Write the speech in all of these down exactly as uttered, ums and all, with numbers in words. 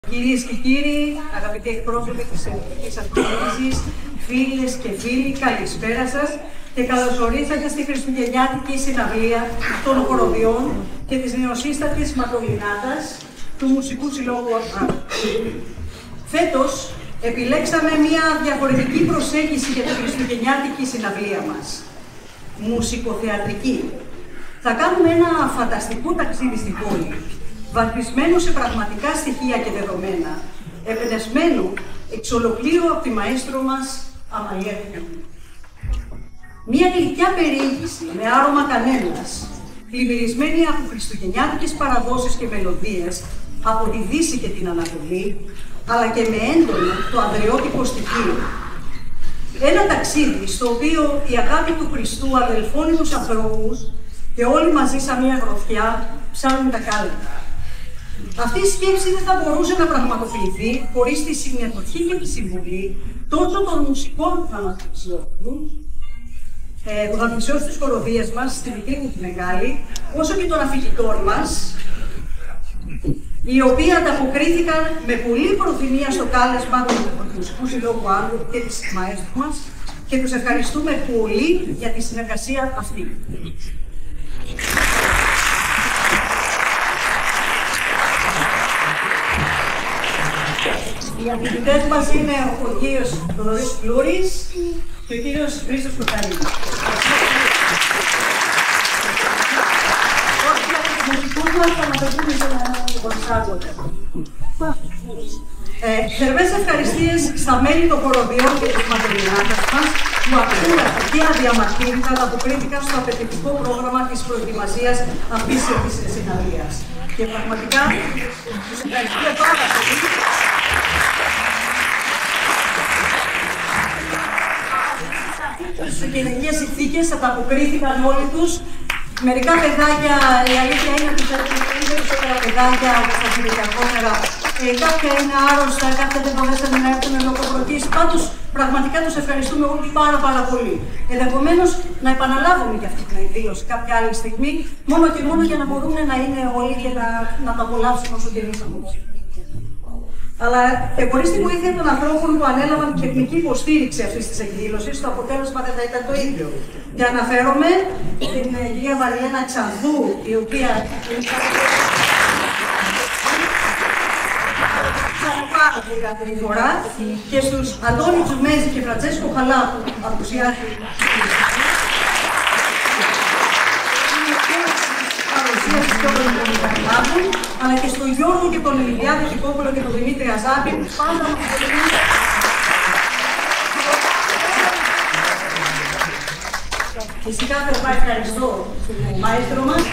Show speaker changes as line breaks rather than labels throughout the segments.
Κυρίες και κύριοι, αγαπητοί εκπρόσωποι της Ελληνικής Αυτοκίνησης, φίλες και φίλοι, καλησπέρα σας και καλώς ορίσατε στη Χριστουγεννιάτικη συναυλία των χοροδιών και της νεοσύστατης Μαντολινάτας του Μουσικού Συλλόγου ΑΠΑ. Φέτος επιλέξαμε μια διαφορετική προσέγγιση για τη Χριστουγεννιάτικη συναυλία μας. Μουσικοθεατρική. Θα κάνουμε ένα φανταστικό ταξίδι στην πόλη, βαφισμένο σε πραγματικά στοιχεία και δεδομένα, εμπνευσμένο εξ ολοκλήρου από τη μαέστρο μας Αμαλία Κιούνη. Μια γλυκιά περιήγηση με άρωμα κανέλας, πλημμυρισμένη από χριστουγεννιάτικες παραδόσεις και μελωδίες από τη Δύση και την Ανατολή, αλλά και με έντονο το ανδρεώτικο στοιχείο. Ένα ταξίδι στο οποίο η αγάπη του Χριστού αδελφώνει τους ανθρώπους και όλοι μαζί σαν μια γροθιά ψάχνουν τα κάλυτα. Αυτή η σκέψη δεν θα μπορούσε να πραγματοποιηθεί χωρίς τη συμμετοχή και τη συμβουλή τόσο των μουσικών που θα μας αξιώσουν, ε, που θα αξιώσουν τις χοροδίες μας, στη μικρή μου τη μεγάλη, όσο και των αφηγητών μας, οι οποίοι ανταποκρίθηκαν με πολλή προθυμία στο κάλεσμα του Μουσικού Συλλόγου Άνδρου και της μαέστρου μας και τους ευχαριστούμε πολύ για τη συνεργασία αυτή. Οι αφηγητές μας είναι ο κύριος Θοδωρής Φλούρης και ο κύριος Χρήστος Κουρταρίδης. Όσοι από τους μουσικούς μας θα μας ακούμε σε έναν κονσάρτο. Θερμές ευχαριστίες στα μέλη των χοροδιών και της Μαντολινάτας μας που ακούρασαν και αδιαμαρτύρητα ανταποκρίθηκαν στο απαιτητικό πρόγραμμα της προετοιμασίας αυτής της συναυλίας. Και πραγματικά τους ευχαριστούμε πάρα πολύ. Στις οικογενειακές συνθήκες ανταποκρίθηκαν όλοι τους. Μερικά παιδάκια, η αλήθεια είναι ότι είναι περισσότερα παιδάκια όπως τα Κυριακότερα. Ε, κάποια είναι άρρωστα, κάποια δεν μπορέσανε να έρθουν λόγω πρωτής. Πάντως, πραγματικά τους ευχαριστούμε όλοι πάρα πάρα πολύ. Ενδεχομένως να επαναλάβουμε για αυτή την εκδήλωση κάποια άλλη στιγμή, μόνο και μόνο για να μπορούν να είναι όλοι και να, να τα απολαύσουν όσο και εμείς απόψε. Αλλά ε, χωρίς τη βοήθεια των ανθρώπων που ανέλαβαν την τεχνική υποστήριξη αυτής της εκδήλωσης, το αποτέλεσμα δεν θα ήταν το ίδιο. Και αναφέρομαι την ε, κυρία Βαριένα Ξανθού, η οποία πάρα πολύ κάθε φορά, και στους Αντώνη Τζουμέζη και Φραντσέσκο Χαλά που απουσιάζει παρουσίαση και όλων των Ιταλιάδων, αλλά και στον Γιώργο και τον Ηλιάδη Τικόπουλο και τον Δημήτρη Αζάπη, που πάντα μας βοηθούν. Φυσικά θερμά ευχαριστώ τον μαέστρο μας.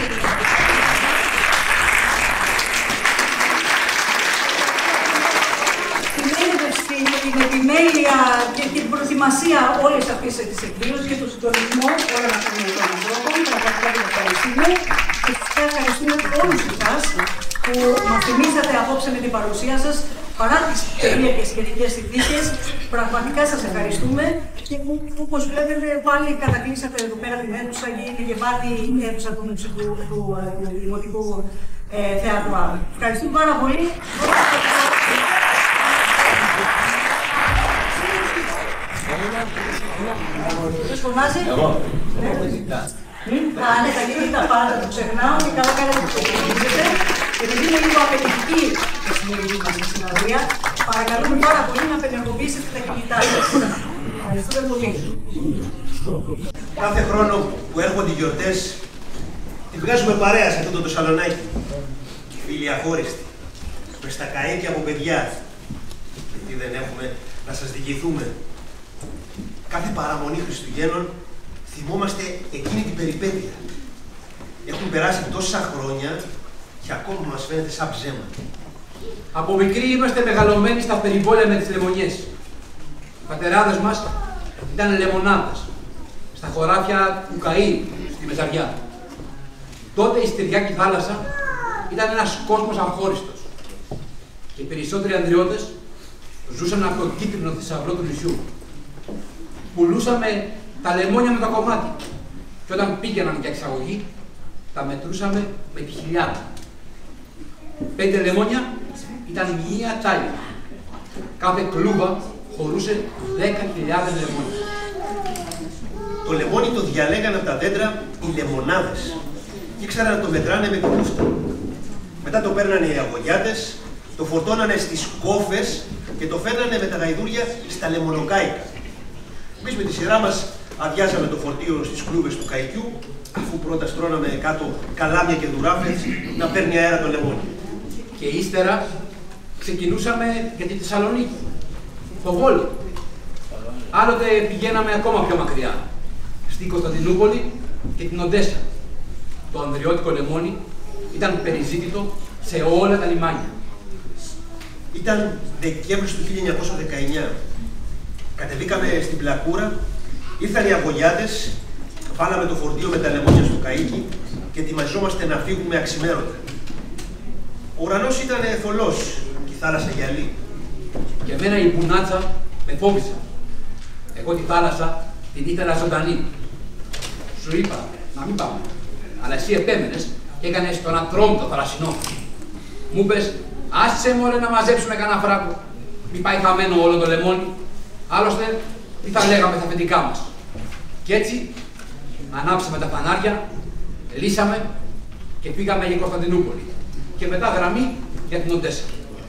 Την επιμέλεια και την προετοιμασία όλης αυτής της εκδήλωσης και τον συντονισμό όλων αυτών των ανθρώπων. Πραγματικά την ευχαριστούμε και φυσικά ευχαριστούμε όλους εσάς που μας θυμήσατε απόψε με την παρουσία σας παρά τις περίεργες καιρικές συνθήκες. Πραγματικά σας ευχαριστούμε και όπως βλέπετε πάλι κατακλείσατε εδώ πέρα την αίθουσα και είναι γεμάτη η αίθουσα του Μουσικού του Δημοτικού Θεάτρου Άνδρου. Ευχαριστούμε πάρα πολύ. Ποιος φωνάζει?
Εγώ.
Α, ναι, τα κινητά πάντα το ξεχνάω και καλά κάνετε που το γνωρίζετε. Επειδή είναι λίγο απαιτητική η σημερινή μας συναυλία, παρακαλούμε πάρα πολύ να απενεργοποιήσετε τα κινητά σας. Ευχαριστούμε πολύ.
Κάθε χρόνο που έρχονται οι γιορτές, τη βγάζουμε παρέα σε αυτό το σαλονάκι. Φίλοι αχώριστοι, με στα καίκια από παιδιά. Γιατί δεν έχουμε να σας διηγηθούμε. Κάθε παραμονή Χριστουγέννων θυμόμαστε εκείνη την περιπέτεια. Έχουν περάσει τόσα χρόνια και ακόμα μας φαίνεται σαν ψέμα.
Από μικροί είμαστε μεγαλωμένοι στα περιβόλια με τις λεμονιές. Οι πατεράδες μας ήταν λεμονάδες, στα χωράφια του Καΐ, στη Μεσαριά. Τότε η Στυριακή θάλασσα ήταν ένας κόσμος αχώριστος. Και οι περισσότεροι ανδριώτες ζούσαν από τον κίτρινο θησαυρό του νησιού. Πουλούσαμε τα λεμόνια με το κομμάτι και όταν πήγαιναν για εξαγωγή, τα μετρούσαμε με τη χιλιάδα. Πέντε λεμόνια, ήταν μία τσάλια. Κάθε κλούβα χωρούσε δέκα χιλιάδες λεμόνια.
Το λεμόνι το διαλέγαν από τα δέντρα οι λεμονάδες και ήξεραν να το μετράνε με την κούφτα. Μετά το παίρνανε οι αγωγιάτες, το φορτώνανε στις κόφες και το φέρνανε με τα γαϊδούρια στα λεμονοκάικα. Εμείς με τη σειρά μας αδειάζαμε το φορτίο στις κλούβες του καϊκιού, αφού πρώτα στρώναμε κάτω καλάμια και δουράφες να παίρνει αέρα το λεμόνι.
Και ύστερα ξεκινούσαμε για τη Θεσσαλονίκη, το Βόλο. Άλλοτε πηγαίναμε ακόμα πιο μακριά, στην Κωνσταντινούπολη και την Οντέσσα. Το ανδριώτικο λεμόνι ήταν περιζήτητο σε όλα τα λιμάνια.
Ήταν Δεκέμβρης του χίλια εννιακόσια δεκαεννιά. Κατεβήκαμε στην Πλακούρα, ήρθαν οι αγωγιάτες, βάλαμε το φορτίο με τα λεμόνια στο καΐκι και ετοιμαζόμαστε να φύγουμε αξιμέρωτα. Ο ουρανός ήταν θολός και η θάλασσα γυαλί.
Και εμένα η μπουνάτσα με φόβησε. Εγώ τη θάλασσα την ήθελα ζωντανή. Σου είπα να μην πάμε, αλλά εσύ επέμενες και έκανες τον ατρόμητο θαλασσινό. Μου είπες, άσε μωρέ να μαζέψουμε κανένα φράκο. Μη πάει χαμένο όλο το λεμόνι. Άλλωστε, τι θα λέγαμε τα αφεντικά μας. Κι έτσι, ανάψαμε τα φανάρια, λύσαμε και πήγαμε για Κωνσταντινούπολη. Και μετά γραμμή για την Οντέσσα.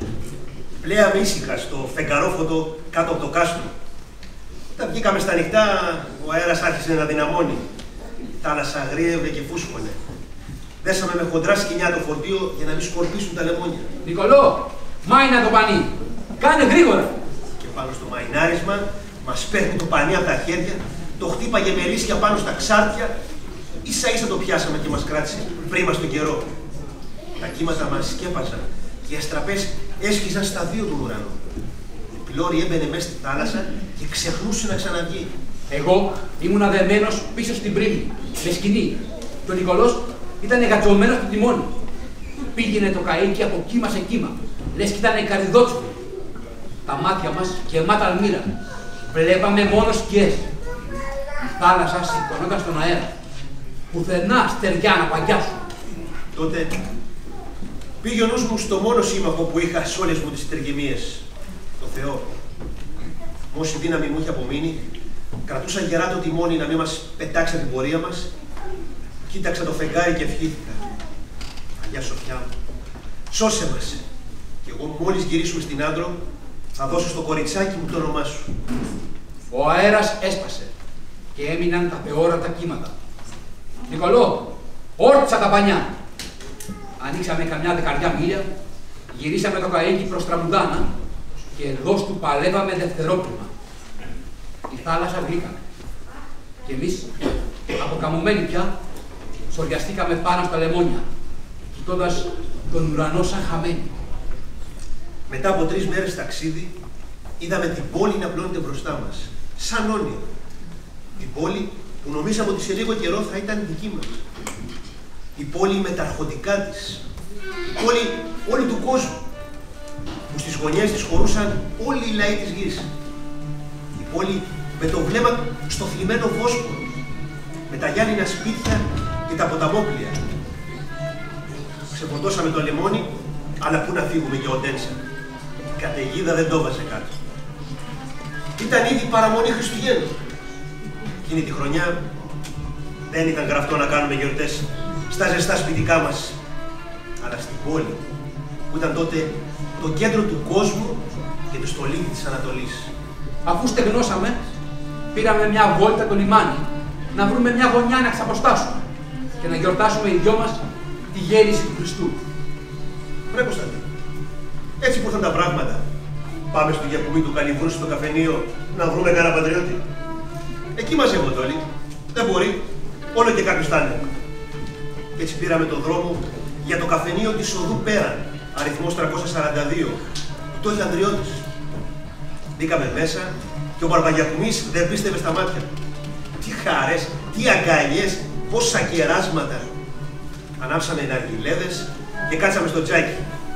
Πλέαμε ήσυχα στο φεγγαρόφωτο κάτω από το κάστρο. Όταν βγήκαμε στα νυχτά, ο αέρας άρχισε να δυναμώνει. Η θάλασσα αγρίευε και φούσκωνε. Δέσαμε με χοντρά σκοινιά το φορτίο για να μην σκορπίσουν τα λεμόνια.
Νικολό, μάινα το πανί! Κάνε γρήγορα!
Και πάνω στο μαϊνάρισμα μας παίρνει το πανί από τα χέρια, το χτύπαγε με λύσια πάνω στα ξάρτια. Ίσα ίσα το πιάσαμε και μας κράτησε πρίμα στον καιρό. Τα κύματα μας σκέπαζαν και οι αστραπές έσχιζαν στα δύο του ουρανού. Η πλώρη έμπαινε μέσα στη θάλασσα και ξεχνούσε να ξαναβγεί.
Εγώ ήμουν δεμένος πίσω στην πρίμη, με σκηνή. Και ο Νικολός ήταν γατζωμένος στο τιμόνι. Πήγαινε το καΐκι από κύμα σε κύμα, λες κι ήταν καρυδότσου. Τα μάτια μας γεμάτα αλμύρα. Βλέπαμε μόνο σκιές. Η θάλασσα σηκωνόταν στον αέρα. Πουθενά στεριά να παγιάσουν.
Τότε πήγε ο νους μου στο μόνο σύμμαχο που είχα σε όλες μου τις τριγυμίες, το Θεό. Με όση δύναμη μου είχε απομείνει, κρατούσα γερά το τιμόνι να μην μας πετάξει από την πορεία μας. Κοίταξα το φεγγάρι και ευχήθηκα. Αγιά Σοφιά μου, σώσε μας. Και εγώ μόλις γυρίσουμε στην Άντρο, θα δώσω στο κοριτσάκι μου το όνομά σου.
Ο αέρας έσπασε και έμειναν τα πεόρατα κύματα. Νικολό, όρτσα τα πανιά. Ανοίξαμε καμιά δεκαριά μίλια, γυρίσαμε το καΐκι προς Τραμπουδάνα και εδώ του παλεύαμε δευτερόπλημα. Η θάλασσα βρήκαμε. Και εμείς, αποκαμωμένοι πια, σοριαστήκαμε πάνω στα λεμόνια, κοιτώντας τον ουρανό σαν χαμένοι.
Μετά από τρεις μέρες ταξίδι, είδαμε την πόλη να πλώνεται μπροστά μας, σαν όνειρο. Την πόλη που νομίζαμε ότι σε λίγο καιρό θα ήταν δική μας. Η πόλη με τα αρχοντικά της. Η πόλη όλη του κόσμου, που στις γωνιές της χωρούσαν όλοι οι λαοί της γης. Η πόλη με το βλέμμα στο θλιμμένο Βόσπορο, με τα γυάλινα σπίτια και τα ποταμόπλια. Ξεφορτώσαμε το λεμόνι, αλλά πού να φύγουμε για Οντένσα. Η καταιγίδα δεν το βάζε κάτω. Ήταν ήδη παραμονή Χριστουγέννων. Εκείνη τη χρονιά δεν ήταν γραφτό να κάνουμε γιορτές στα ζεστά σπιτικά μας, αλλά στην πόλη, που ήταν τότε το κέντρο του κόσμου και το στολίδι της Ανατολής.
Αφού στεγνώσαμε, πήραμε μια βόλτα το λιμάνι, να βρούμε μια γωνιά να ξαποστάσουμε και να γιορτάσουμε οι δυο μας τη γέννηση του Χριστού.
Βρε Κωνσταντίνε, έτσι που ήρθαν τα πράγματα. Πάμε στο Γιακουμί του Καλυβρού στο καφενείο να βρούμε κανένα πατριώτη. Εκεί μαζεύονται όλοι. Δεν μπορεί. Όλο και κάποιος θα είναι. Και έτσι πήραμε τον δρόμο για το καφενείο της οδού Πέραν, αριθμός τριακόσια σαράντα δύο, που το είχε Ανδριώτης. Μπήκαμε μέσα και ο Μπαρμπαγιακουμής δεν πίστευε στα μάτια του. Τι χαρές, τι αγκαλιές, πόσα κεράσματα. Ανάψαμε ναργιλέδες και κάτσαμε στο τζάκι.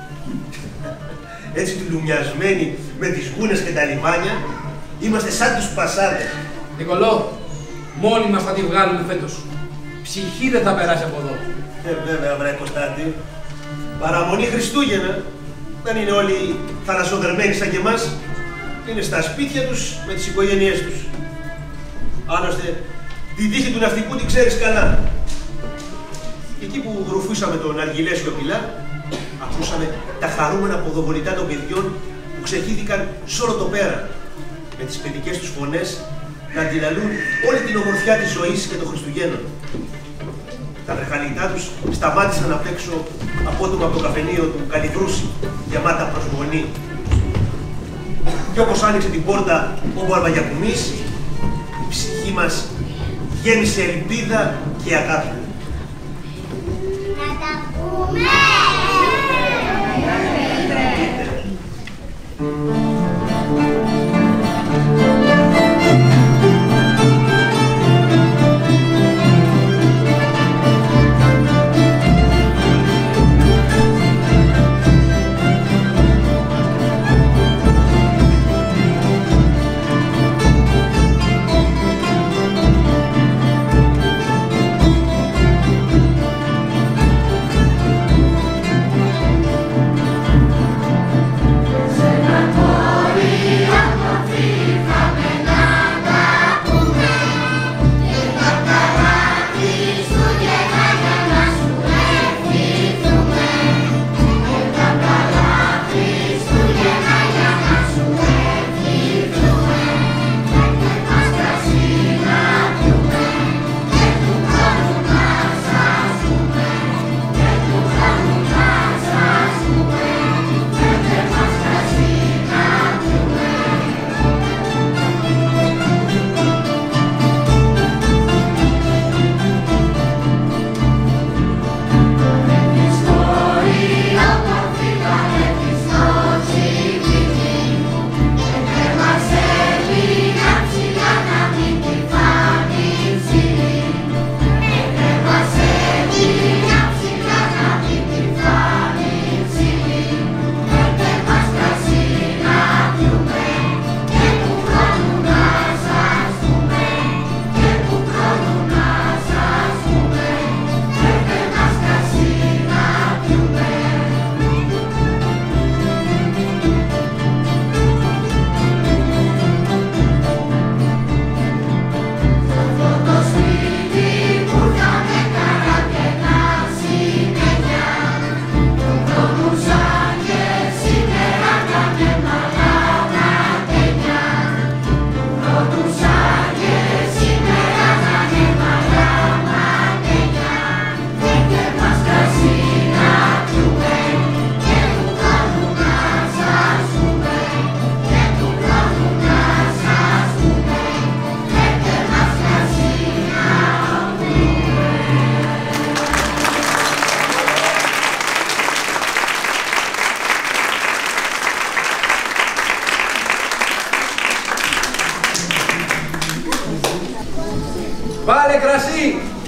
Έτσι τουλουμιασμένοι με τις γούνες και τα λιμάνια, είμαστε σαν τους πασάδες.
Νικολό, μόνοι μας θα τη βγάλουμε φέτος. Ψυχή δεν θα περάσει από εδώ.
Ε, βέβαια, βρε Κωνσταντί. Παραμονή Χριστούγεννα. δεν είναι όλοι θαλασσοδερμένοι σαν και εμάς, είναι στα σπίτια τους με τις οικογένειές τους. Άλλωστε, την τύχη του ναυτικού την ξέρεις καλά. Και εκεί που γρουφούσαμε τον αργυλέ σιωπηλά, ακούσαμε τα χαρούμενα ποδοβολητά των παιδιών που ξεχύθηκαν σ' όλο το πέρα, με τις παιδικές τους φωνές να αντιλαλούν όλη την ομορφιά της ζωής και των Χριστουγέννων. Τα βρεχαλιτά τους σταμάτησαν απ' έξω απότομα από το καφενείο του Καλυβρούση, γεμάτα προσμονή. Κι όπως άνοιξε την πόρτα ο Μπαρμπαγιακουμής, η ψυχή μας γέμισε ελπίδα και αγάπη.
Να τα πούμε!
Βάλε κρασί!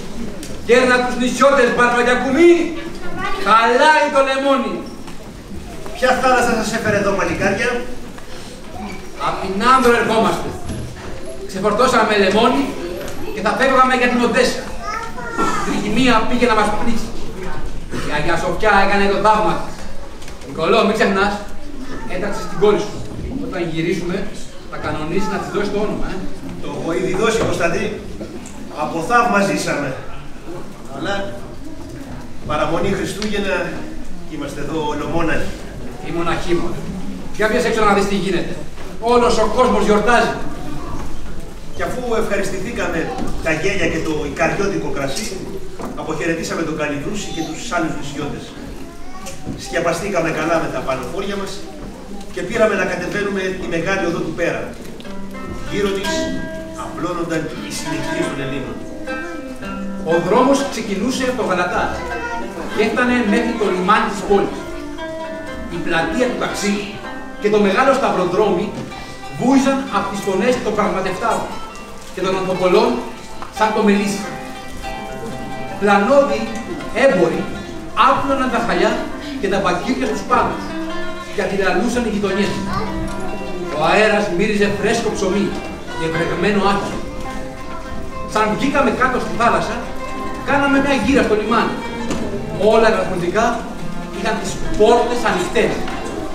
Κέρνα τους νησιώτες Μπαρμπαγιακουμί, χαλάει το λεμόνι.
Ποια θάλασσα σας έφερε εδώ, παλικάρια?
Απ' την Άνδρο ερχόμαστε. Ξεφορτώσαμε λεμόνι και θα φεύγαμε για την Οντέσσα. Η τριγυμία πήγε να μας πνίξει. Η Αγία Σοφιά έκανε το θαύμα της. Νικολό, μην ξεχνάς, έταξε στην κόρη σου. Όταν γυρίσουμε, θα κανονίσει να της δώσει το όνομα, ε.
Το έχω ήδη δώσει, Κωνσταντή. Από θαύμα ζήσαμε. Αλλά παραμονή Χριστούγεννα είμαστε εδώ ολομόναχοι.
Οι μοναχοί μας. Για βγες έξω να δεις τι γίνεται. Όλος ο κόσμος γιορτάζει.
Και αφού ευχαριστηθήκαμε τα γέλια και το ικαριώτικο κρασί, αποχαιρετήσαμε τον Καλυβρούση και τους άλλους νησιώτες. Σκιαπαστήκαμε καλά με τα πανοφόρια μας και πήραμε να κατεβαίνουμε τη μεγάλη οδό του πέρα. Γύρω της απλώνονταν οι συνοικίες των Ελλήνων.
Ο δρόμος ξεκινούσε από το Γαλατά και έφτανε μέχρι το λιμάνι της πόλης. Η πλατεία του ταξί και το μεγάλο σταυροδρόμι βούιζαν από τις φωνές των πραγματευτάδων και των ανθοπολών σαν το μελίσι. Πλανώδη έμποροι άπλωναν τα χαλιά και τα μπακίρια στους πάντους και αντιλαλούσαν οι γειτονιές. Ο αέρας μύριζε φρέσκο ψωμί και βρεγμένο άκυρο. Σαν βγήκαμε κάτω στη θάλασσα, κάναμε μια γύρα στο λιμάνι. Όλα τα αρθρωτικά είχαν τις πόρτες ανοιχτές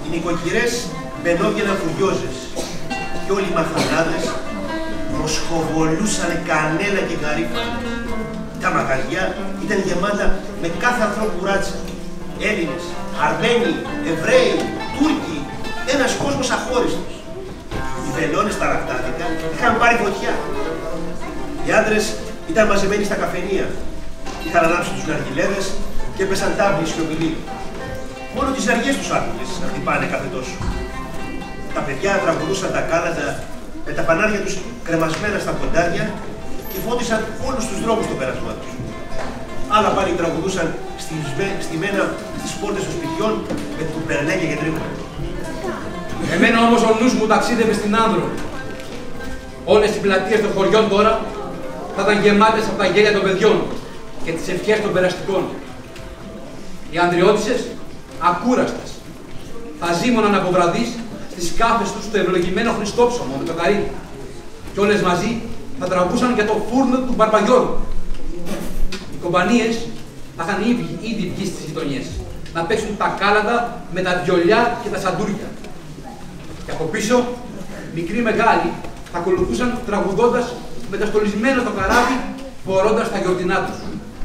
Οι νοικοκυρές μπαινόβγαιναν φουριόζες και όλοι οι μαθανάδες μοσχοβολούσαν κανέλα και γαρίφανα. Τα μαγαζιά ήταν γεμάτα με κάθε ανθρώπου ράτσα. Έλληνες, Αρμένοι, Εβραίοι, Τούρκοι, ένας κόσμος αχώριστος. Οι βελόνες ταρακτάθηκαν, είχαν πάρει φωτιά. Οι άντρες ήταν μαζεμένοι στα καφενεία. Είχαν ανάψει τους ναργιλέδες και έπεσαν τάβλοι σιωπηλοί. Μόνο τις ζαριές τους άκουγες να χτυπάνε κάθε τόσο. Τα παιδιά τραγουδούσαν τα κάλαντα με τα φανάρια τους κρεμασμένα στα κοντάρια και φώτισαν όλους τους δρόμους στο πέρασμά τους. Άλλα πάλι τραγουδούσαν στημένα στις πόρτες των σπιτιών με κουπερνέκια και τρίχα.
Εμένα όμως ο νους μου ταξίδευε στην Άνδρο. Όλες οι πλατείες των χωριών τώρα θα ήταν γεμάτες από τα γέλια των παιδιών και τις ευχές των περαστικών. Οι ανδριώτισσες, ακούραστες, θα ζήμωναν από βραδείς στις κάφες τους το ευλογημένο Χριστόψωμο με το καρύδι. Και όλες μαζί θα τραβούσαν για το φούρνο του Μπαρμπαγιώργου. Οι κομπανίες θα είχαν ήδη, ήδη βγει στις γειτονιές να παίξουν τα κάλαντα με τα βιολιά και τα σαντούρια. Και από πίσω, μικροί μεγάλοι θα ακολουθούσαν τραγουδώντας με τα στολισμένα στο καράβι, φορώντας τα γιορτινά τους.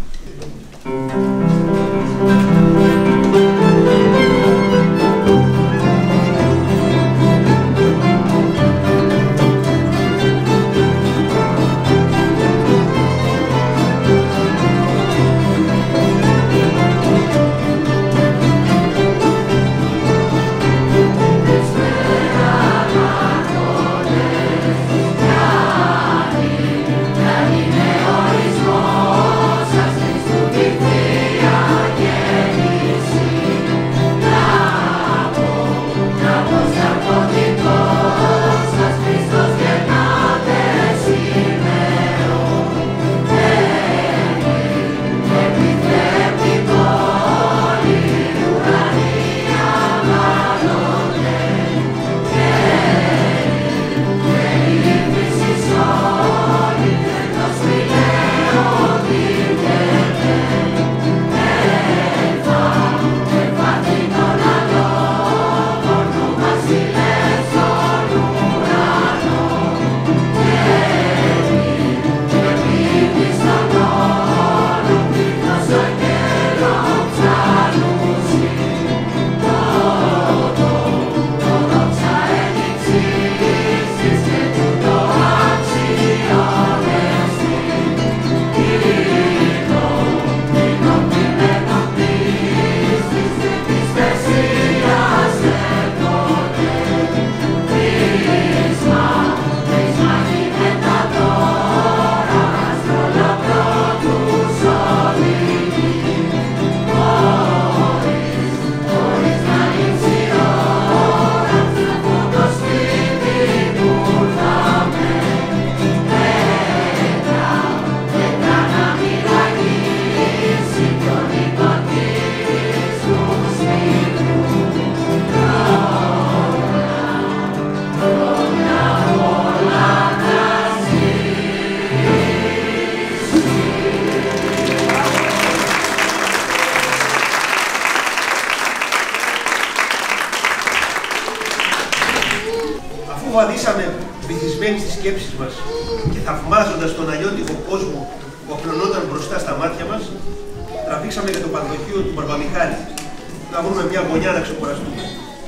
Βαδίσαμε βυθισμένοι στις σκέψεις μας και θαυμάζοντας τον αλλιώτικο κόσμο που απλωνόταν μπροστά στα μάτια μας, τραβήξαμε για το πανδοχείο του Μπαρμπαμιχάλη να βρούμε μια γωνιά να ξεκουραστούμε.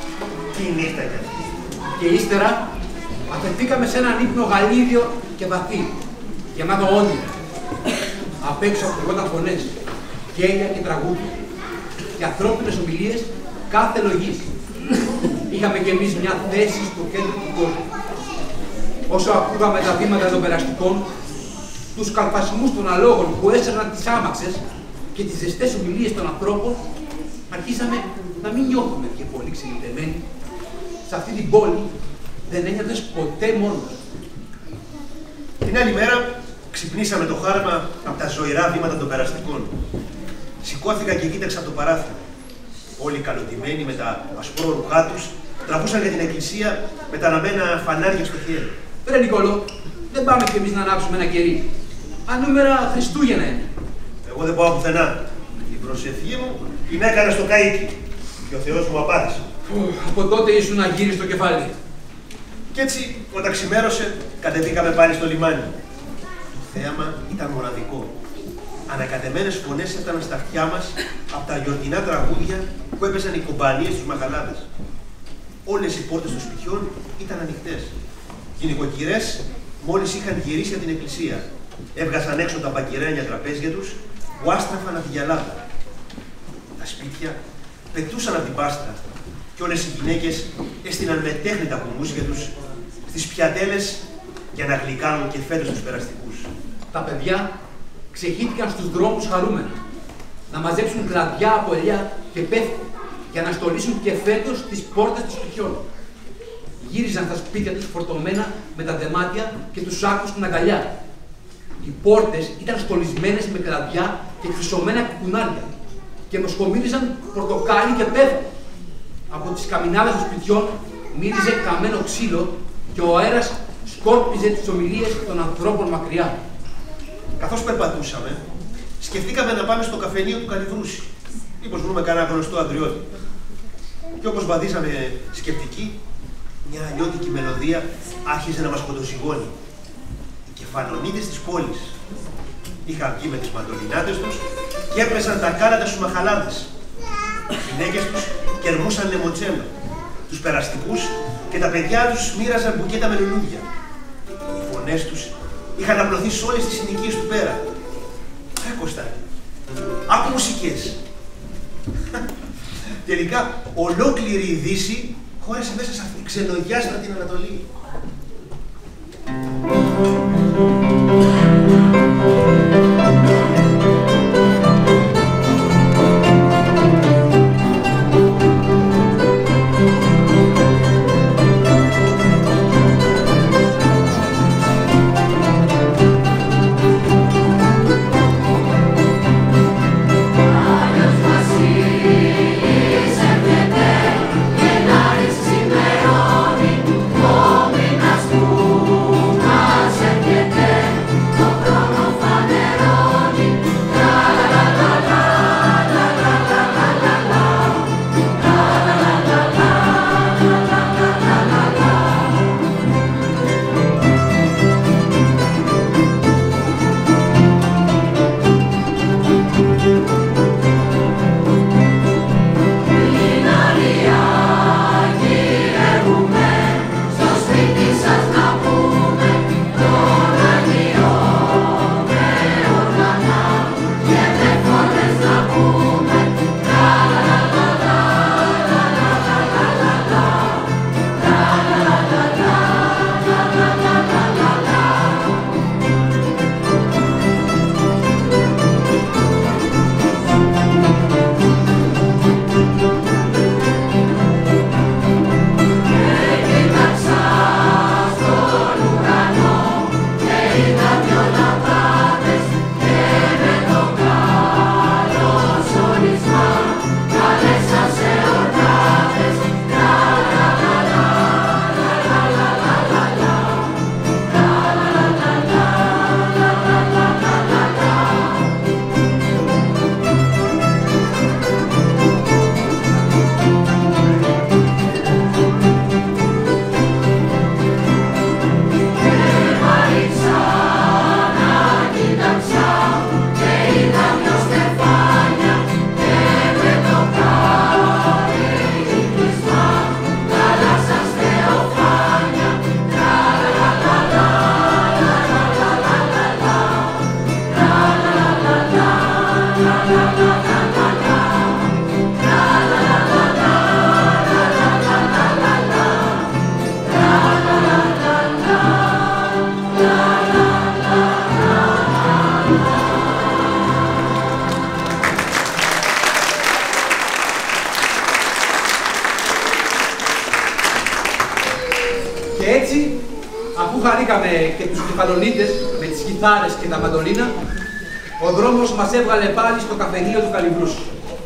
Τι νύχτα κι αυτή.
Και ύστερα αφαιθήκαμε σε έναν ύπνο γαλίδιο και βαθύ, γεμάτο όνειρα. Απ' έξω ακουγόταν φωνές, γέλια και τραγούδια και ανθρώπινες ομιλίες κάθε λογής. Είχαμε κι εμείς μια θέση στο κέντρο του κόσμου. Όσο ακούγαμε τα βήματα των περαστικών, τους καλπασμούς των αλόγων που έσαιρναν τις άμαξες και τις ζεστές ομιλίες των ανθρώπων, αρχίσαμε να μην νιώθουμε και πολύ ξενιτεμένοι. Σε αυτή την πόλη δεν ένιωθες ποτέ μόνος.
Την άλλη μέρα ξυπνήσαμε το χάραμα από τα ζωηρά βήματα των περαστικών. Σηκώθηκα και κοίταξα από το παράθυρο. Όλοι καλοντημένοι με τα ασπρόρουχά τους, τραβούσαν για την εκκλησία με τα αναμένα φανάρια στο χέρι.
Ρε Νικόλο, δεν πάμε κι εμείς να ανάψουμε ένα κερί. Ανούμερα Χριστούγεννα είναι.
Εγώ δεν πάω πουθενά. Η προσευχή μου την έκανα στο καΐκι και ο Θεός μου απάντησε.
Από τότε ήσουν αγύρι στο κεφάλι.
Κι έτσι, όταν ξημέρωσε, κατεβήκαμε πάλι στο λιμάνι. Το θέαμα ήταν μοναδικό. Ανακατεμένες φωνές έφταναν στα αυτιά μας από τα γιορτινά τραγούδια που έπαιζαν οι κομπανίες στους μαχαλάδες. Όλες οι πόρτες των σπιτιών ήταν ανοιχτές. Οι νοικοκυρές μόλις είχαν γυρίσει από την εκκλησία. Έβγαζαν έξω τα μπακυρένια τραπέζια τους που άστραφαν από τη γυαλάδα. Τα σπίτια πετούσαν από την πάστα και όλες οι γυναίκες έστειναν με τέχνη τα κουμούσια τους στις πιατέλες για να γλυκάνουν και φέτος τους περαστικούς.
Τα παιδιά ξεχύτηκαν στους δρόμους χαρούμενα να μαζέψουν κλαδιά από ελιά και πεύκο για να στολίσουν και φέτος τις πόρτες των σπιτιών. Γύριζαν τα σπίτια τους φορτωμένα με τα δεμάτια και τους σάκους στην αγκαλιά. Οι πόρτες ήταν στολισμένες με κλαδιά και χρυσωμένα κουκουνάρια και μοσχομύριζαν πορτοκάλι και πεύκο. Από τις καμινάδες των σπιτιών μύριζε καμένο ξύλο και ο αέρας σκόρπιζε τις ομιλίες των ανθρώπων μακριά.
Καθώς περπατούσαμε, σκεφτήκαμε να πάμε στο καφενείο του Καλυβρούση. Μήπως βρούμε κανένα γνωστό αντριώτη. Και όπως βαδίζαμε σκεπτικοί, μια αλλιώτικη μελωδία άρχιζε να μας κοντοζυγώνει. Οι κεφαλονίτες της πόλης είχαν βγει με τις μαντολινάτες τους και έπαιζαν τα κάλατα στους μαχαλάδες. Οι γυναίκες τους κερμούσαν λεμοτσέμα. Τους περαστικούς και τα παιδιά τους μοίραζαν μπουκέτα με λουλούδια. Οι φωνές τους είχαν απλωθεί σε όλες τις συνοικίες του πέρα. Ρε Κωστάκη, άκου μουσικές. Τελικά, ολόκληρη η Δύση χώρεσε μέσα σε αυτή, ξενογιάστρα την Ανατολή.
Χαρήκαμε και τους κεφαλονίτες με τις κιθάρες και τα μαντολίνα, ο δρόμος μας έβγαλε πάλι στο καφενείο του Καλυβρούση.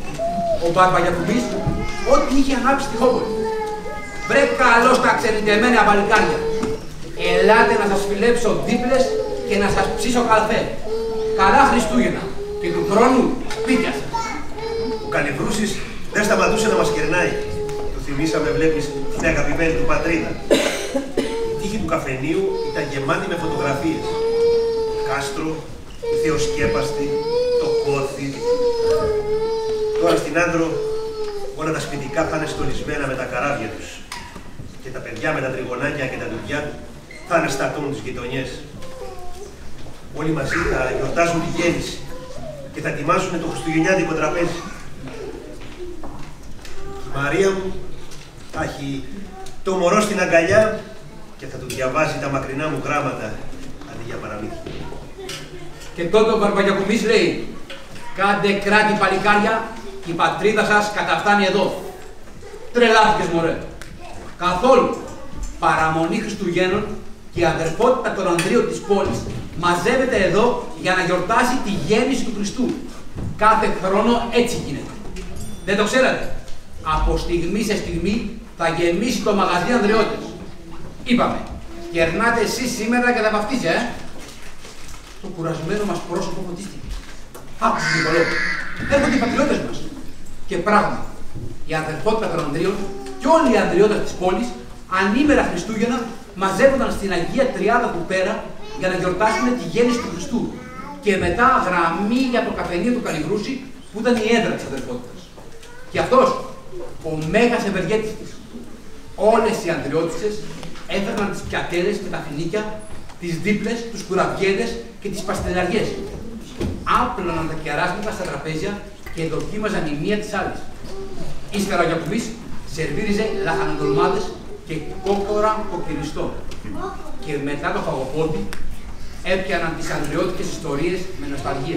Ο Μπαρμπαγιακουμπής ό,τι είχε ανάψει τη Χόμπολη. Βρε καλώς τα ξενιτεμένα βαλικάρια. Ελάτε να σας φιλέψω δίπλες και να σας ψήσω καφέ. Καλά Χριστούγεννα και του χρόνου σπίτια σας.
Ο Καλυβρούσης δεν σταματούσε να μας κερνάει. Του Τιμήσαμε, βλέπεις, την αγαπημένη του πατρίδα. Η τύχη του καφενείου ήταν γεμάτη με φωτογραφίες. Το κάστρο, η Θεοσκέπαστη, το κόρθι. Τώρα στην Άντρο όλα τα σπιτικά θα είναι στολισμένα με τα καράβια τους. Και τα παιδιά με τα τριγωνάκια και τα δουλειά θα αναστατούν τις γειτονιές. Όλοι μαζί θα γιορτάζουν τη γέννηση και θα ετοιμάζουν το χριστουγεννιάτικο τραπέζι. Η Μαρία μου θα έχει το μωρό στην αγκαλιά και θα του διαβάζει τα μακρινά μου γράμματα αντί για παραμύθια.
Και τότε ο Μπαρμπαγιακουμής λέει: κάντε κράτη παλικάρια, η πατρίδα σας καταφτάνει εδώ. Τρελάθηκες, μωρέ. Καθόλου. Παραμονή Χριστουγέννων και η αδερφότητα των Ανδρίων της πόλης μαζεύεται εδώ για να γιορτάσει τη γέννηση του Χριστού. Κάθε χρόνο έτσι γίνεται. Δεν το ξέρατε? Από στιγμή σε στιγμή θα γεμίσει το μαγαζί Ανδριώτες. Είπαμε, κερνάτε εσείς σήμερα και θα βαφτίσει, ε! Το κουρασμένο μας πρόσωπο φωτίστηκε. Άκουσε, Νικολό, έρχονται οι πατριώτες μας. Και πράγματι, η αδερφότητα των Ανδρίων και όλοι οι Ανδριώτες της πόλης, ανήμερα Χριστούγεννα, μαζεύονταν στην Αγία Τριάδα του Πέρα για να γιορτάσουν τη γέννηση του Χριστού. Και μετά γραμμή για το καφενείο του Καλιγρούση, που ήταν η έδρα της αδερφότητας. Και αυτός, ο μέγας ευεργέτης της. Όλες οι Ανδριώτισσες έφερναν τις πιατέλες και τα φινίκια, τις δίπλες, τους κουραβιέδες και τις παστελαριές. Άπλωναν τα κεράσματα στα τραπέζια και δοκίμαζαν η μία της άλλης. Ύστερα ο Γιακουμής σερβίριζε λαχανοδολμάδες και κόκορα κοκκινιστό. Και μετά το φαγοπότη έπιαναν τις ανδριώτικες ιστορίες με νοσταλγία.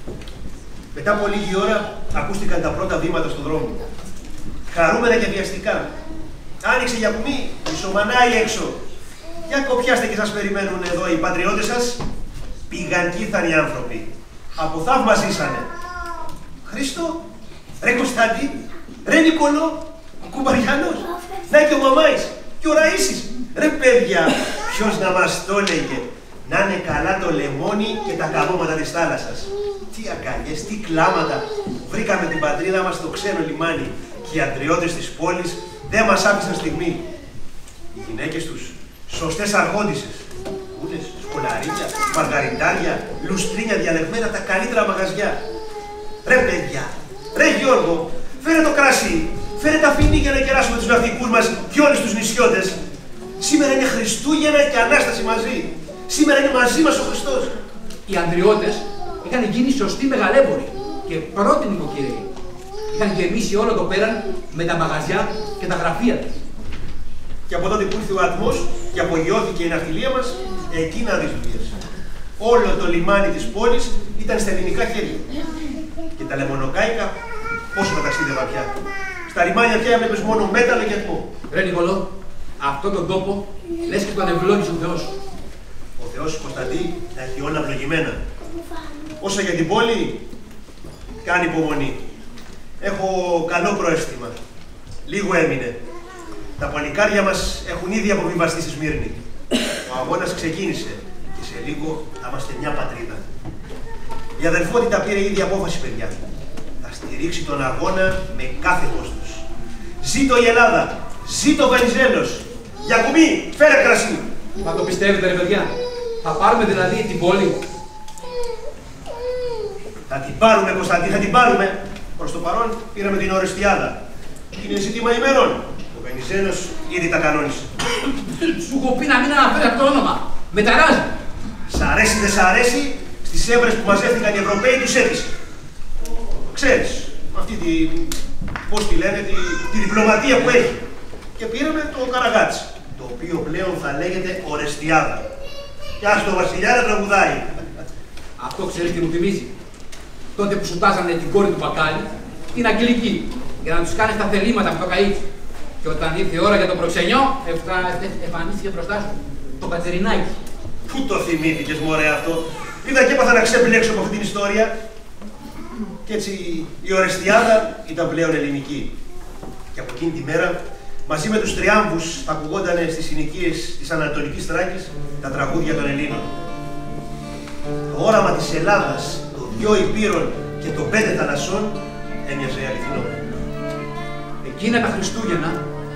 Μετά από λίγη ώρα ακούστηκαν τα πρώτα βήματα στον δρόμο. Χαρούμενα και βιαστικά. Άνοιξε, Γιακουμί, ισομανάει έξω. Για κοπιάστε και σας περιμένουν εδώ οι πατριώτες σας. Πήγαν κι ήρθαν οι άνθρωποι. Από θαύμα ζήσανε. Χρήστο, ρε Κωνσταντή, ρε Νικολό, ο Κουμπαριανός, να και ο Μαμάης και ο Ραΐσης. Ρε παιδιά, ποιος να μας το έλεγε? Να είναι καλά το λεμόνι και τα καμώματα της θάλασσας. Τι αγκαλιές, τι κλάματα. Βρήκαμε την πατρίδα μας στο ξένο λιμάνι και οι αντριώτες της πόλης δεν μας άφησαν στιγμή. Οι γυναίκες τους, σωστές αρχόντισσες. Κούλες, σκολαρίκια, μαργαριτάρια, λουστρίνια διαλεγμένα, τα καλύτερα μαγαζιά. Ρε παιδιά, ρε Γιώργο, φέρε το κρασί, φέρε τα φινίκια να κεράσουμε τους ναυτικούς μας και όλους τους νησιώτες. Σήμερα είναι Χριστούγεννα και Ανάσταση μαζί. Σήμερα είναι μαζί μας ο Χριστός.
Οι Ανδριώτες είχαν γίνει σωστοί μεγαλέμποροι και πρώτοι νοικοκυρέοι. Είχαν γεμίσει όλο το πέραν με τα μαγαζιά και τα γραφεία τους.
Και από τότε που ήρθε ο ατμός και απογειώθηκε η ναυτιλία μας, εκεί να δεις δουλειές. Όλο το λιμάνι της πόλης ήταν στα ελληνικά χέρια. Και τα λεμονοκάικα πόσο τα ταξίδευα πια. Στα λιμάνια πια έβλεπες μόνο μέταλλο και ατμό.
Ρε Νικολό, αυτόν τον τόπο λες και τον ευλόγησε ο Θεός.
Ο Θεός, Κωνσταντή, τα έχει όλα ευλογημένα. Όσο για την πόλη, κάνει υπομονή. Έχω καλό προαίσθημα. Λίγο έμεινε. Τα παλικάρια μας έχουν ήδη αποβιβαστεί στη Σμύρνη. Ο αγώνας ξεκίνησε και σε λίγο θα είμαστε μια πατρίδα. Η αδελφότητα πήρε ήδη απόφαση, παιδιά. Θα στηρίξει τον αγώνα με κάθε κόστος. Ζήτω η Ελλάδα! Ζήτω ο Βενιζέλος! Γιακουμί, φέρε κρασί!
Θα το πιστεύετε, ρε παιδιά? Θα πάρουμε δηλαδή την πόλη?
Θα την πάρουμε, Κωνσταντή, θα την πάρουμε! Προς το παρόν πήραμε την Ορεστιάδα. Είναι ζήτημα ημερών. Ο Βενιζέλος ήδη τα κανόνισε.
Σου έχω πει να μην αναφέρει αυτό το όνομα. Με ταράζει.
Σ' αρέσει δεν σ' αρέσει, στις έβρες που μαζεύτηκαν οι Ευρωπαίοι τους έπεισε. Ξέρεις, αυτή τη, πώς τη λένε, τη, τη διπλωματία που έχει. Και πήραμε το Καραγάτσι, το οποίο πλέον θα λέγεται Ορεστιάδα. Κι ας το βασιλιά να τραγουδάει.
Αυτό ξέρεις τι μου θυμίζει? Τότε που σουτάζανε την κόρη του Μπακάλι, την Αγγελική, για να τους κάνει τα θελήματα με το καΐτσι. Και όταν ήρθε η ώρα για το προξενιό, εμφανίστηκε μπροστά σου το Κατσερινάκι.
Πού το θυμήθηκες, μωρέ, αυτό? Είδα και έπαθα να ξεπλέξω από αυτή την ιστορία. Κι έτσι η Ορεστιάδα ήταν πλέον ελληνική. Και από εκείνη τη μέρα, μαζί με τους τριάμβους, θα ακουγόταν στις συνοικίες της Ανατολικής Θράκης τα τραγούδια των Ελλήνων. Το όραμα της Ελλάδας, των δυο υπήρων και των πέντε θαλασσών έμοιαζε αληθινό.
Εκείνα τα Χριστούγεννα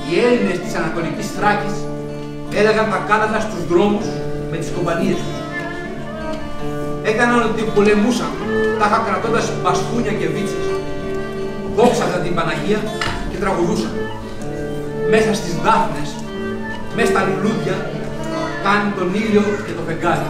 οι Έλληνες της Ανατολικής Θράκης έλεγαν τα κάνατα στους δρόμους με τις κομπανίες τους. Έκαναν ότι πολεμούσαν, τάχα κρατώντας μπαστούνια και βίτσες. Δόξαζαν την Παναγία και τραγουδούσαν. Μέσα στις δάφνες, μέσα στα λουλούδια, κάνει τον ήλιο και το φεγγάρι.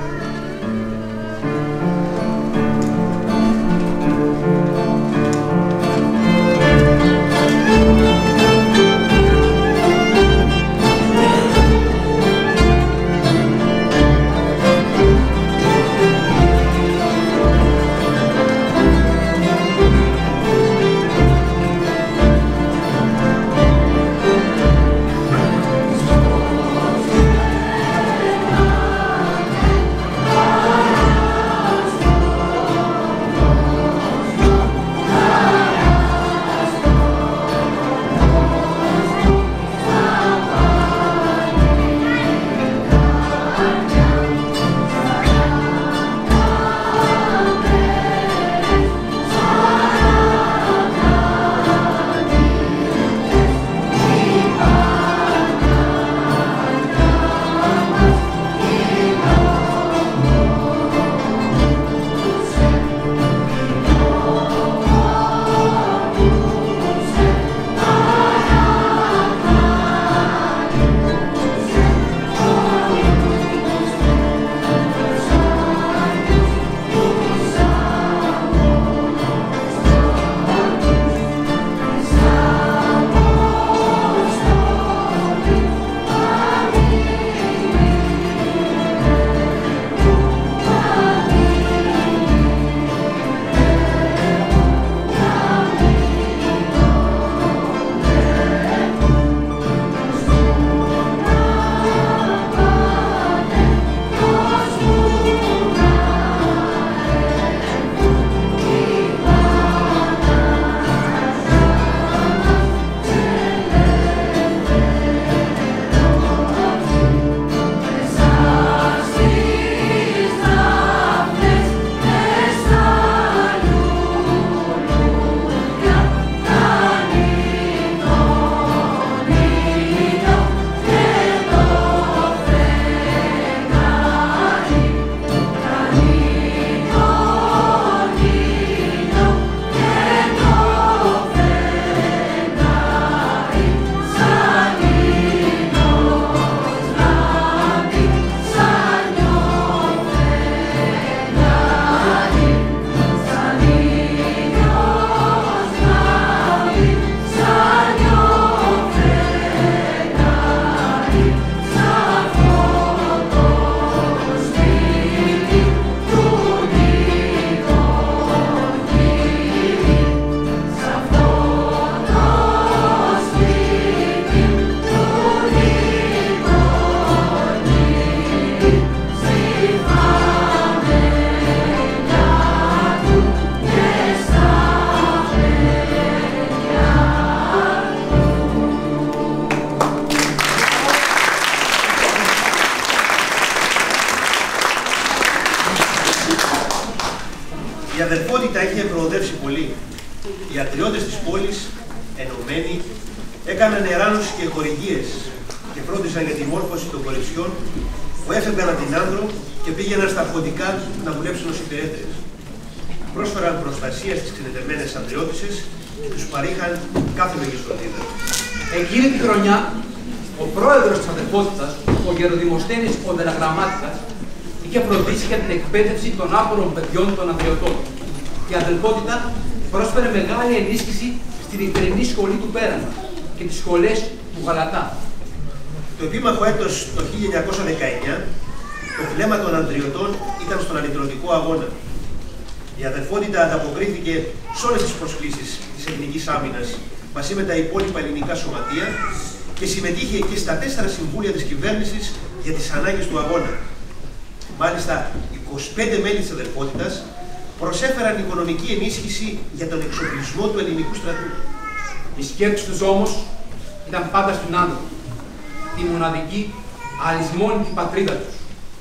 Η αδελφότητα είχε προοδεύσει πολύ. Οι ατριώτες της πόλης, ενωμένοι, έκαναν εράνωση και χορηγίες και φρόντισαν για τη μόρφωση των κοριτσιών που έφευγαν από την Άνδρο και πήγαιναν στα αρχοντικά να δουλέψουν ως υπηρέτριες. Πρόσφεραν προστασία στις ξενιτεμένες αντριώτισσες και τους παρήχαν κάθε μεγής φροντίδα.
Εκείνη τη χρονιά, ο πρόεδρος της αδελφότητας, ο Γεροδημοσθένης ο Δελαγραμμάτικας, είχε φροντίσει για την εκπαίδευση των άπορων παιδιών των αντριωτών. Η αδελφότητα πρόσφερε μεγάλη ενίσχυση στην νυχτερινή σχολή του Πέρανα και τις σχολές του Γαλατά.
Το επίμαχο έτος το χίλια εννιακόσια δεκαεννιά, το φλέμμα των αντριωτών ήταν στον αλυτρωτικό αγώνα. Η αδελφότητα ανταποκρίθηκε σε όλες τις προσκλήσεις της ελληνικής άμυνας μαζί με τα υπόλοιπα ελληνικά σωματεία και συμμετείχε και στα τέσσερα συμβούλια της κυβέρνησης για τις ανάγκες του αγώνα. Μάλιστα, είκοσι πέντε μέλη της αδελφότητας προσέφεραν οικονομική ενίσχυση για τον εξοπλισμό του ελληνικού στρατού.
Η σκέψη τους όμως ήταν πάντα στην Άνδρο, τη μοναδική αλυσμόνητη πατρίδα τους.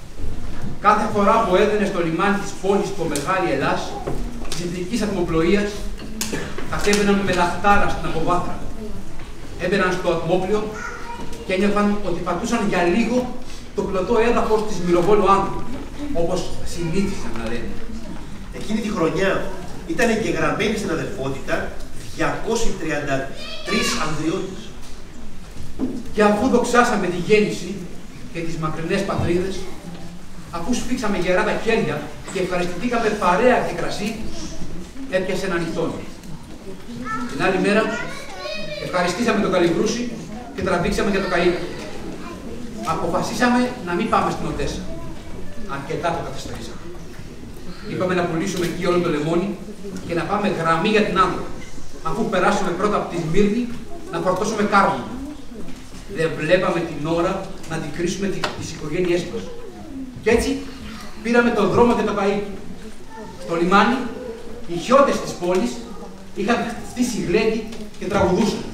Κάθε φορά που έδαινε στο λιμάνι της πόλης το Μεγάλη Ελλάς, της εθνικής ατμοπλοείας, κατέβαιναν με λαχτάρα στην αποβάθρα. Έμπαιναν στο ατμόπλιο και ένιωθαν ότι πατούσαν για λίγο το πλωτό έδαφος της Μυροβόλου Άνδρου, όπως συνήθισαν να λένε.
Εκείνη τη χρονιά ήταν εγγεγραμμένοι στην αδελφότητα διακόσιοι τριάντα τρεις ανδριώτες.
Και αφού δοξάσαμε τη γέννηση και τις μακρινές πατρίδες, αφού σφίξαμε γερά τα χέρια και ευχαριστηθήκαμε παρέα και κρασί, έπιασε ένα νυχτόνι. Την άλλη μέρα ευχαριστήσαμε τον Καλυβρούση και τραβήξαμε για το καΐκι. Αποφασίσαμε να μην πάμε στην Οτέσα. Αρκετά το καθυστερήσαμε. Είπαμε να πουλήσουμε εκεί όλο το λεμόνι και να πάμε γραμμή για την Άνδρο. Αφού περάσουμε πρώτα από τη Σμύρνη να φορτώσουμε κάρβουνα. Δεν βλέπαμε την ώρα να αντικρίσουμε τις οικογένειές μας. Κι έτσι πήραμε τον δρόμο για το καΐκι. Στο λιμάνι, οι χιώτες της πόλης είχαν χτίσει γλέντι και τραγουδούσαν.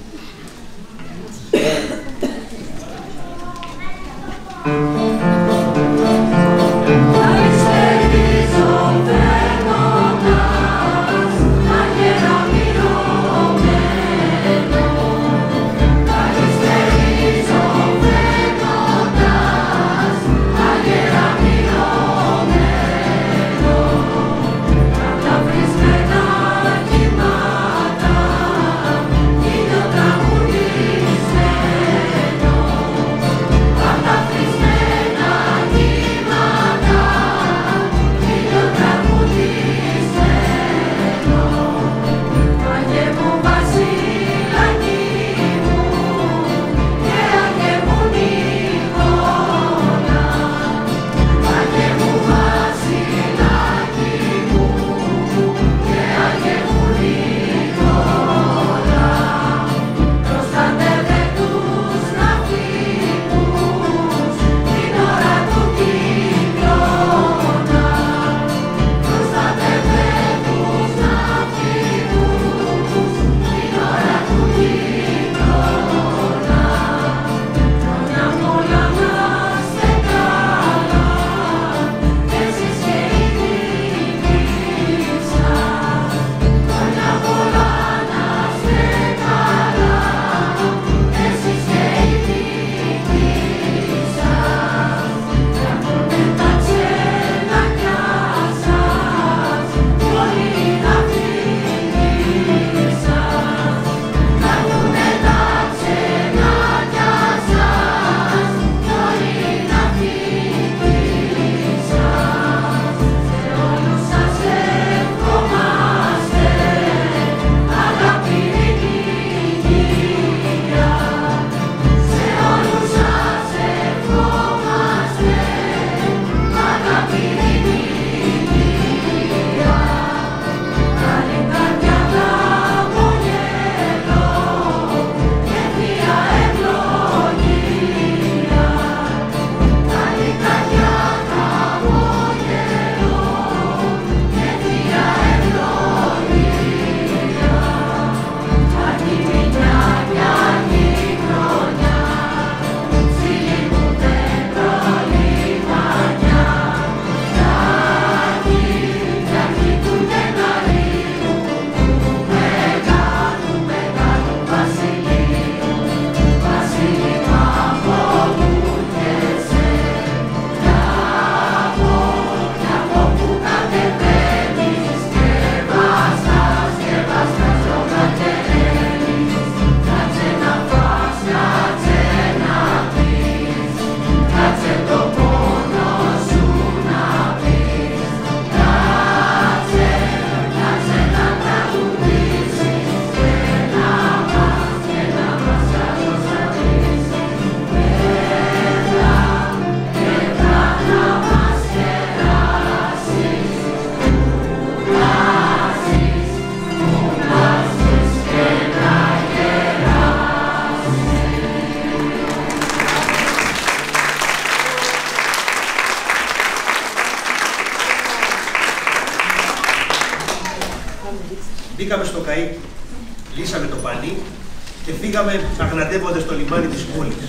Μπήκαμε στο καΐκι, λύσαμε το πανί και φύγαμε αγναντεύοντας το λιμάνι της πόλης.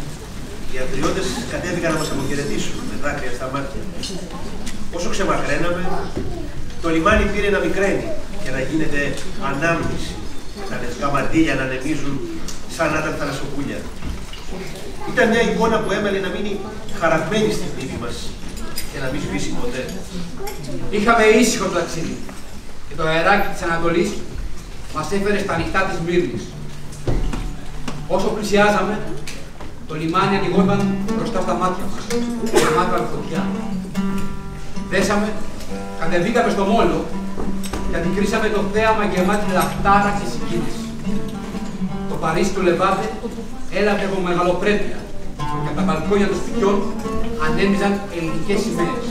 Οι ανδριώτες κατέβηκαν να μας αποχαιρετήσουν με δάκρυα στα μάτια. Όσο ξεμακραίναμε, το λιμάνι πήρε να μικραίνει και να γίνεται ανάμνηση. Τα λευκά μαντήλια να ανεμίζουν σ' σαν να ήταν θαλασσοπούλια. Ήταν μια εικόνα που έμελε να μείνει χαραγμένη στη μνήμη μας και να μην σβήσει ποτέ.
Είχαμε ήσυχο το ταξίδι και το αεράκι της Ανατολής μας έφερε στα νυχτά της Μύρνης. Όσο πλησιάζαμε, το λιμάνι ανοιγόταν μπροστά στα μάτια μας, γεμάτο από φωτιά. Δέσαμε, κατεβήκαμε στο μόλο και αντικρίσαμε το θέαμα γεμάτη λαχτάρα και συγκίνηση. Το Παρίσι του Λεβάντε έλαβε από μεγαλοπρέπεια και από τα μπαλκόνια των σπιτιών ανέμιζαν ελληνικές σημαίες.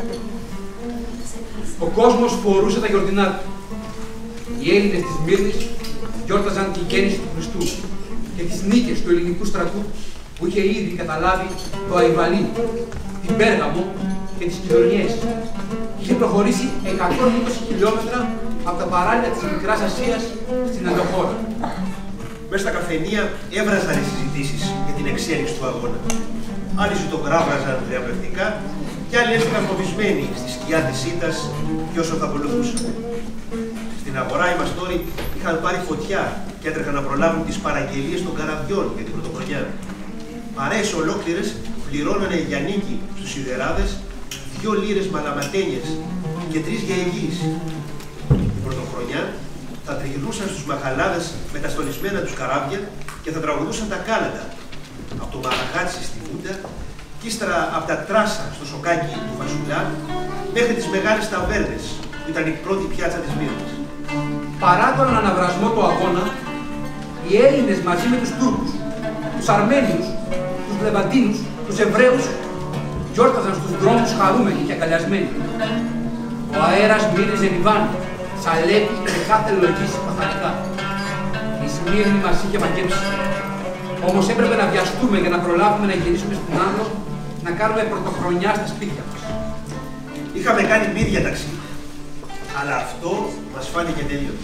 Ο κόσμος φορούσε τα γιορτινά του. Οι Έλληνες της Μύρνης γιόρταζαν τη γέννηση του Χριστού και τις νίκες του ελληνικού στρατού που είχε ήδη καταλάβει το Αϊβαλί, την Πέργαμο και τις Κιδωνιές. Είχε προχωρήσει εκατόν είκοσι χιλιόμετρα από τα παράλια της Μικράς Ασίας στην Ενδοχώρα.
Μέσα στα καφενεία έβραζαν οι συζητήσεις για την εξέλιξη του αγώνα. Άλλοι ζητογράφαζαν διαπληκτικά και άλλοι έστειλαν φοβισμένοι στη σκιά της ήττας και όσο θα ακολουθούσαν. Στην αγορά οι μαστόροι είχαν πάρει φωτιά και έτρεχαν να προλάβουν τις παραγγελίες των καραβιών για την πρωτοχρονιά. Παρέες ολόκληρες πληρώνανε για νίκη στους σιδεράδες δύο λίρες μαλαματένιες και τρεις για εγγύηση. Την πρωτοχρονιά θα τριγυρνούσαν στους μαχαλάδες με τα στολισμένα τους καράβια και θα τραγουδούσαν τα κάλαντα από το Μαραγάτσι στη Βούντα και ύστερα από τα Τράσα στο σοκάκι του Βασουλά μέχρι τις μεγάλες ταβέρνες που ήταν η πρώτη πιάτσα της Μύρνης.
Παρά τον αναβρασμό του αγώνα, οι Έλληνες μαζί με τους Τούρκους, τους Αρμένιους, τους Λεβαντίνους, τους Εβραίους γιόρταζαν στους δρόμους χαρούμενοι και αγκαλιασμένοι. Ο αέρας μύριζε λιβάνι, σαλέπι και κάθε λογή συμπαθητικά. Η Σμύρνη μας είχε μαγέψει. Όμως έπρεπε να βιαστούμε για να προλάβουμε να γυρίσουμε στην Άνδρο να κάνουμε πρωτοχρονιά στα σπίτια μας.
Είχαμε κάνει μύδια ταξίδια, αλλά αυτό μας φάνηκε τέλειο.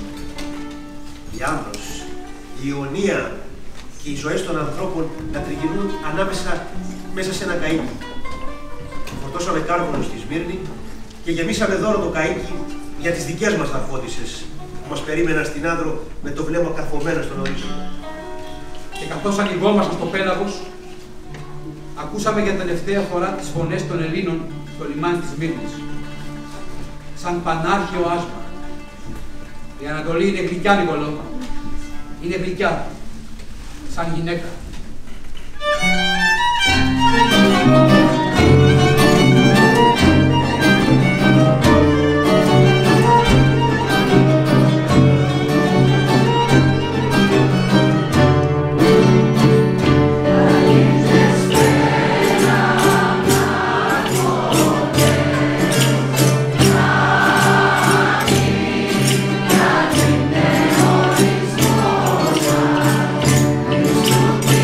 Η Άνδρος, η Ιωνία και οι ζωές των ανθρώπων να τριγυρνούν ανάμεσα μέσα σε ένα καΐκι. Φορτώσαμε κάρβονο στη Σμύρνη και γεμίσαμε δώρο το καΐκι για τις δικές μας αρχόντισσες που μας περίμεναν στην Άνδρο με το βλέμμα καρφωμένο στον ορίζοντα.
Και καθώς ανοιγόμασταν στο πέλαγος, ακούσαμε για τελευταία φορά τις φωνές των Ελλήνων στο λιμάνι της Μύρνης. Σαν πανάρχιο άσμα. Η Ανατολή είναι γλυκιά, Νικολό. Είναι γλυκιά. Σαν γυναίκα.
Thank you.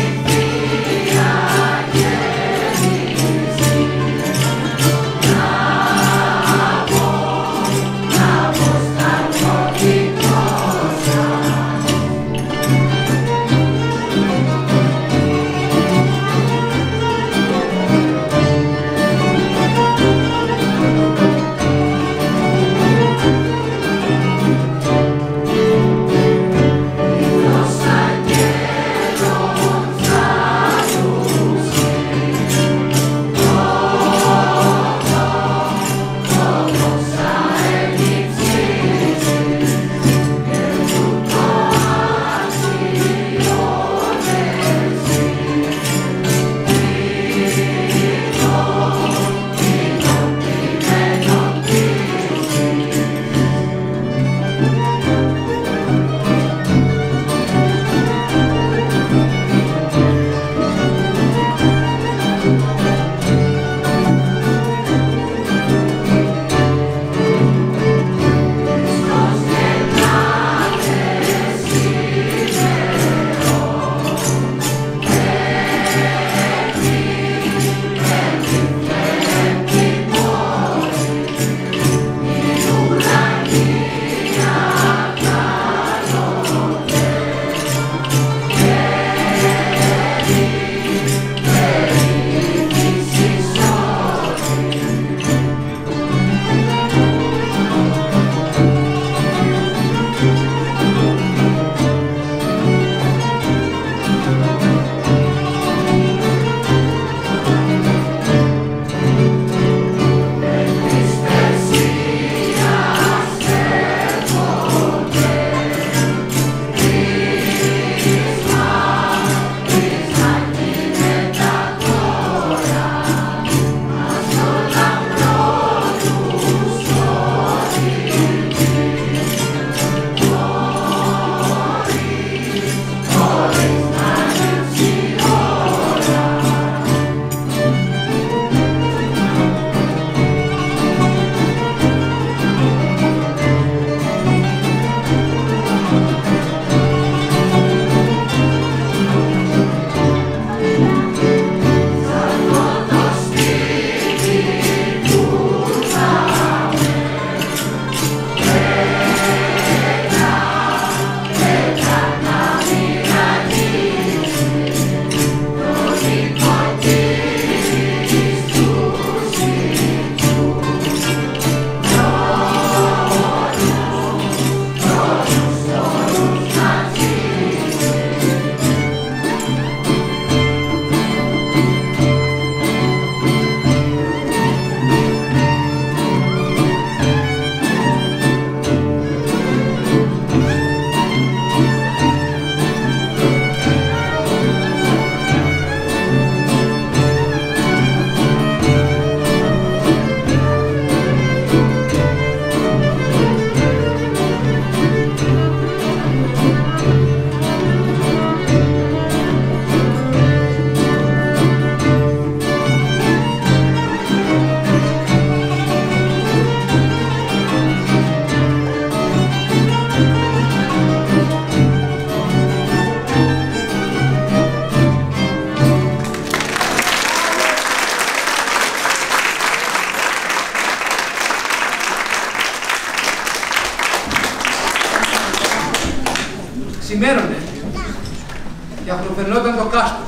φαινόταν το κάστρο,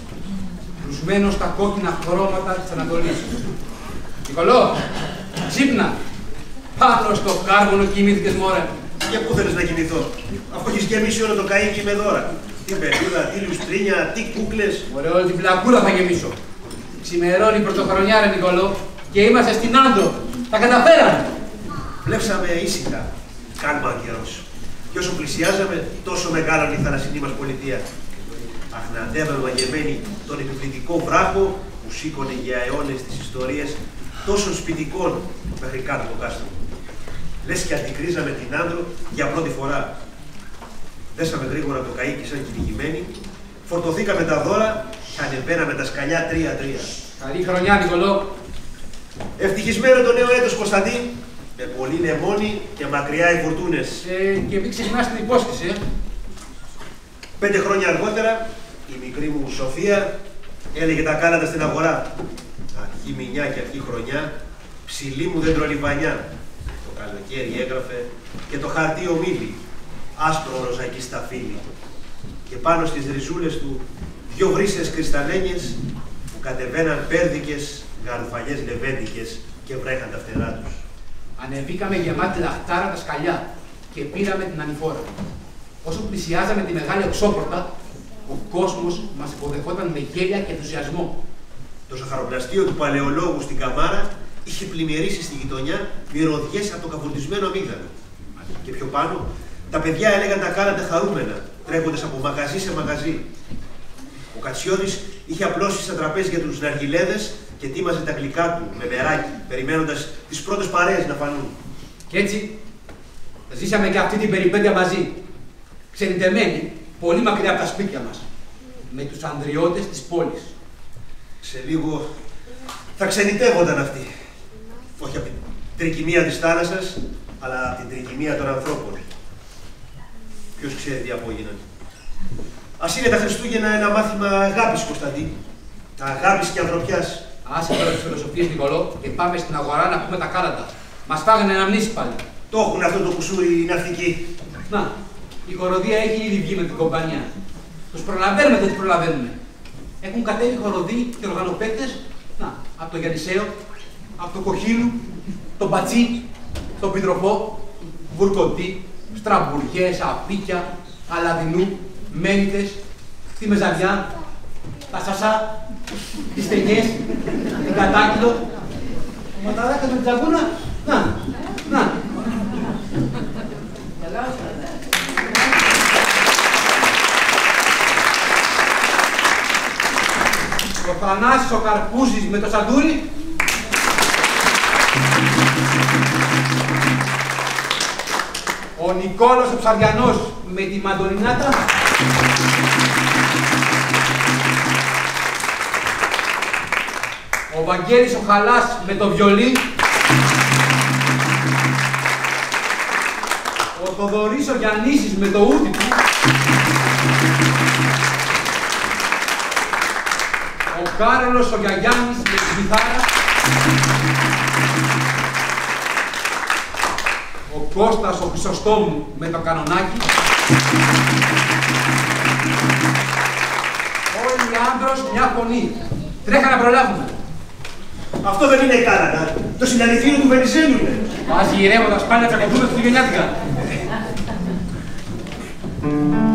ρουσμένο στα κόκκινα χρώματα της Ανατολής. Νικολό, ξύπνα! Πάνω στο κάρβουνο κοιμήθηκες, μωρέ.
Και πού θέλεις να κοιμηθώ, αφού έχεις γεμίσει όλο το καΐκι με δώρα. Τι περίοδα, τι λουστρίνια, τι κούκλες.
Μωρέ, όλη την πλακούδα θα γεμίσω. Ξημερώνει πρωτοχρονιά, ρε Νικολό, και είμαστε στην Άντρο. Τα καταφέραμε.
Βλέψαμε ήσυχα. Κάνουμε καιρός. Και όσο πλησιάζαμε, τόσο μεγάλωνε η θαλασσινή μας πολιτεία. Αχναντεύαμε μαγεμένοι τον επιβλητικό βράχο που σήκωνε για αιώνες τις ιστορίες τόσων σπιτικών μέχρι κάτω το κάστρο. Λες και αντικρίζαμε την Άντρο για πρώτη φορά. Δέσαμε γρήγορα το καΐκι σαν κυνηγημένοι, φορτωθήκαμε τα δώρα και ανεβαίναμε τα σκαλιά τρία-τρία.
Καλή χρονιά, Νικολό.
Ευτυχισμένο το νέο έτος, Κωνσταντί, με πολύ λεμόνι και μακριά οι φουρτούνες.
Ε, και μην ξεχνάς την υπόσχεση, ε.
Πέντε χρόνια αργότερα, η μικρή μου Σοφία έλεγε τα κάλατα στην αγορά. Αρχή μηνιά και αρχή χρονιά, ψηλή μου δεντρολιβανιά. Το καλοκαίρι έγραφε και το χαρτί ομίλη, άσπρο ροζακί σταφύλι. Και πάνω στις ριζούλες του, δυο βρύσες κρυσταλλένιες που κατεβαίναν πέρδικες, γαρουφαλιές λεβέντικες και βρέχαν τα φτερά τους.
Ανεβήκαμε γεμάτη λαχτάρα τα σκαλιά και πήραμε την ανηφόρα. Όσο πλησιάζαμε τη μεγάλη οξόπορτα, ο κόσμος μας υποδεχόταν με γέλια και ενθουσιασμό.
Το ζαχαροπλαστείο του παλαιολόγου στην Καμάρα είχε πλημμυρίσει στη γειτονιά μυρωδιές από το καβουρδισμένο αμύγδαλο. Και πιο πάνω, τα παιδιά έλεγαν τα κάλατα χαρούμενα, τρέχοντας από μαγαζί σε μαγαζί. Ο Κατσιώδης είχε απλώσει στα τραπέζια τους ναργιλέδες και τίμαζε τα γλυκά του με μεράκι, περιμένοντας τις πρώτες παρέες να φανούν.
Κι έτσι, ζήσαμε και αυτή την περιπέτεια μαζί, ξενιτεμένοι, πολύ μακριά από τα σπίτια μας, με τους ανδριώτες της πόλης.
Σε λίγο θα ξενιτεύονταν αυτοί. Όχι από την τρικυμία της θάλασσας, αλλά από την τρικυμία των ανθρώπων. Ποιος ξέρει τι απόγιναν. Ας είναι τα Χριστούγεννα ένα μάθημα αγάπης, Κωνσταντί. Αγάπης και ανθρωπιάς.
Άσε τώρα τις φιλοσοφίες, Νικολό, και πάμε στην αγορά να πούμε τα κάλατα. Μας φάγανε αναμνήσεις πάλι.
Το έχουν αυτό το κουσούρι οι ναυτικοί.
Να, η χοροδία έχει ήδη βγει με την κομπανιά. Τους προλαβαίνουμε, δεν τους προλαβαίνουμε. Έχουν κατέβει χοροδοί και οργανοπαίκτες, να, από το Γιαννησαίο, από το Κοχύλου, τον Πατσί, τον Πιτροπό, Βουρκοντή, Στραμπουριές, Απίκια, Αλαδινού, Μένιτες, τη Μεζαβιά, τα Σασά, τις Στενιές, την Κατάκυλο, το Ματαράκας με την Τζαγκούνα, να, να. Ο Θανάσης ο Καρπούζης με το Σαντούρι. Ο Νικόλος ο Ψαριανός με τη μαντολινάτα. Ο Βαγγέλης ο Χαλάς με το βιολί. Ο Θοδωρής ο Γιαννίσης με το ούτι του. Ο Κάρολος ο Γιαγιάννης με την κιθάρα. Ο Κώστας ο Χρυσοστόμου με το κανονάκι. Όλοι οι άντρος μια φωνή. Τρέχα να προλάβουμε.
Αυτό δεν είναι κάλατα. Το συναντηθείο του Βενιζέλου είναι.
Ας γυρεύοντας πάνε να τσακωθούμε χριστουγεννιάτικα.